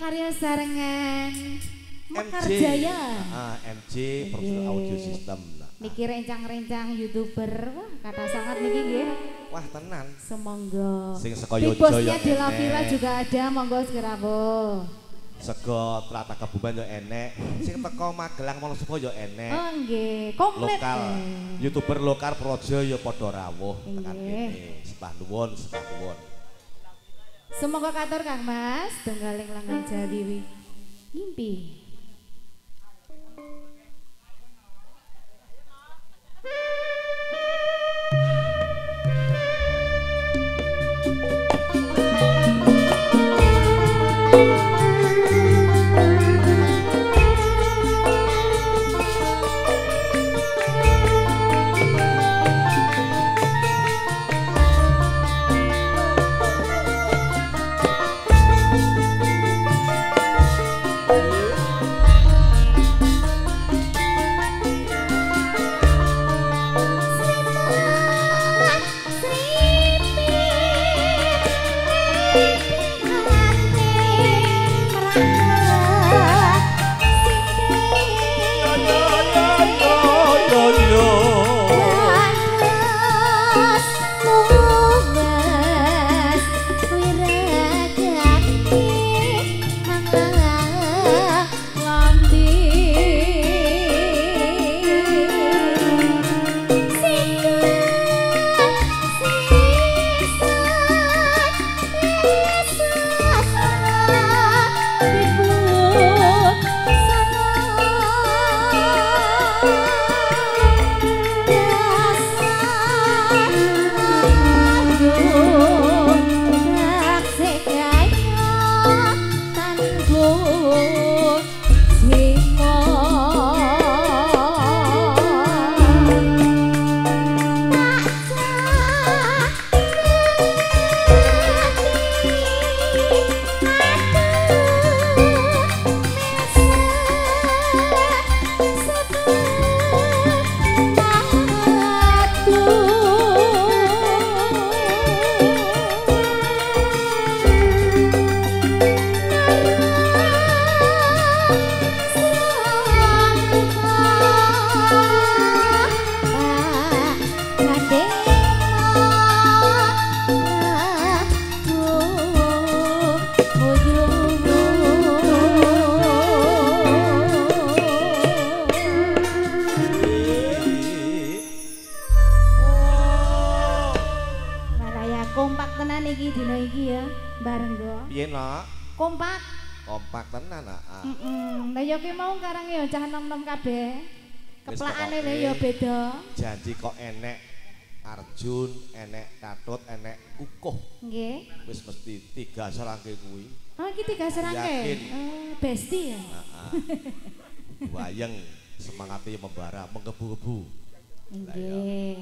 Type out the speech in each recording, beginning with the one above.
Karya sarengan Mekar MJ. Jaya. MJ Profesor Audio System. Niki rencang-rencang YouTuber. Wah, kata sangat niki nggih. Wah, tenan. Semonggo. Sing saka Yojo bosnya ya Dela enek. Vira juga ada, monggo sekirapo. Sego Trata Kebumen yo enek. Sing teko Magelang Wonosobo yo enek. Oh nggih, komplit. Lokal YouTuber lokal Projo yo padha rawuh tekan Nggih. kene. Sembah nuwun, sembah nuwun. Semoga katur Kang Mas, tunggaling langgeng Jawiwi. Ngimpi. Kompak tenan iki dina iki ya, bareng go. Piye, Nok? Kompak. Kompak tenan, Nak. Lah ya ki mau karang ya cah nom-nom kabeh. Keplakane le ya beda. Janji kok enek Arjun, enek Katut, enek Kukuh. Nggih. Wis mesti 3 serangke kuwi. Oh, iki 3 serangke. Yakin. Besti ya. Wayang semangatnya membara, menggebu-gebu. Nggih.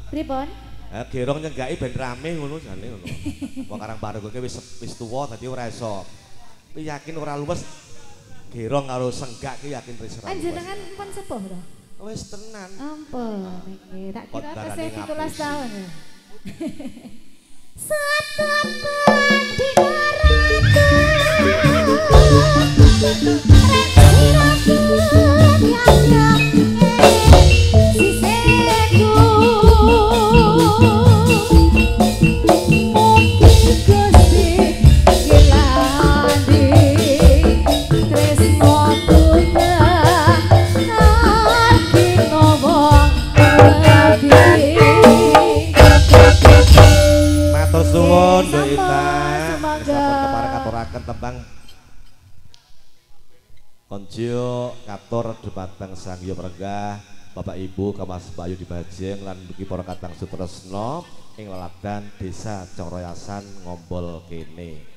Pripun? Gerong nyenggaki ben rame ngono jane ngono. Wong Karang Baru kowe wis tuwa dadi ora iso. Kowe yakin ora luwes gerong karo senggak ki yakin wis ora. Panjenengan pun sepuh to? Wis tenan. Ampun niki tak kira tesih 17 ngapusi. tahun. Matur suwun Nduk Ita. Semoga Kepareng katuraken tembang Konjo katur dhumateng Sang Hyang Renggah Bapak Ibu Kamas Bayu Dibajeng lan mugi para katang sutresna ing laladan Desa Coroyasan Ngombol kene.